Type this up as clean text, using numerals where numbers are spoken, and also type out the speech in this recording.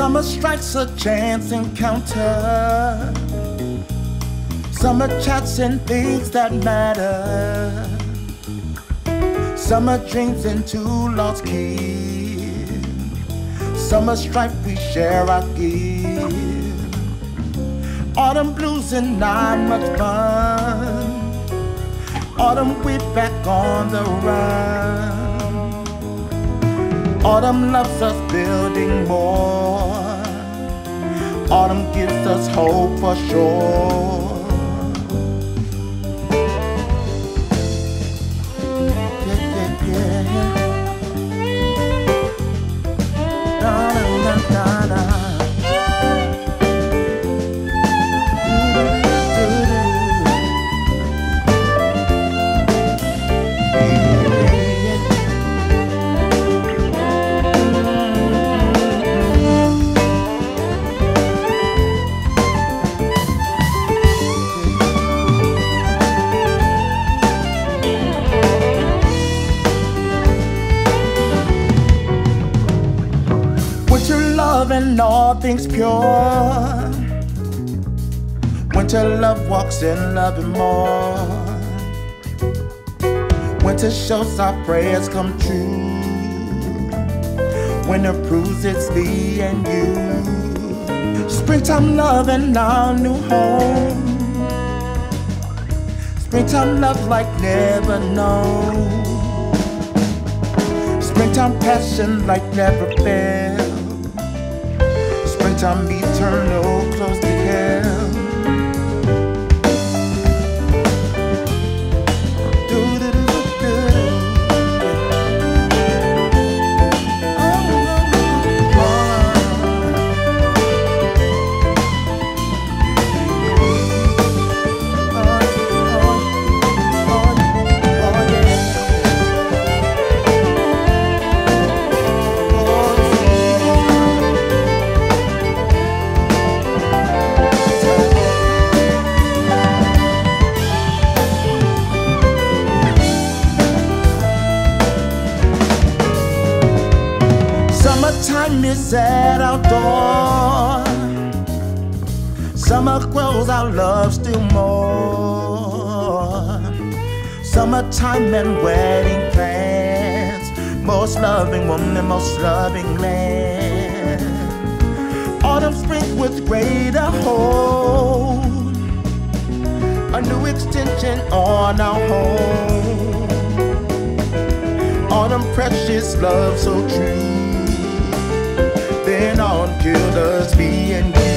Summer strikes a chance encounter. Summer chats and things that matter. Summer dreams into lost keys. Summer strife we share our gift. Autumn blues and not much fun. Autumn we back on the run. Autumn loves us building more. Autumn gives us hope for sure. And all things pure. Winter love walks in loving more. Winter shows our prayers come true. Winter proves it's me and you. Springtime love in our new home. Springtime love like never known. Springtime passion like never felt. Springtime eternal, close to hell. Summertime is at our door. Summer grows our love still more. Summertime and wedding plans. Most loving woman, most loving man. Autumn spring with greater hope. A new extension on our home. Autumn precious love so true. Then on killed us, me and you.